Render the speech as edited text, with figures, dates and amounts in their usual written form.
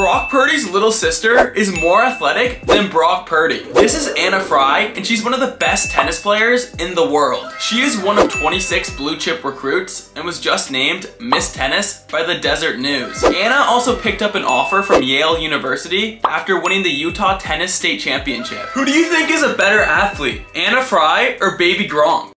Brock Purdy's little sister is more athletic than Brock Purdy. This is Anna Fry, and she's one of the best tennis players in the world. She is one of 26 blue chip recruits and was just named Miss Tennis by the Desert News. Anna also picked up an offer from Yale University after winning the Utah Tennis State Championship. Who do you think is a better athlete, Anna Fry or Baby Gronk?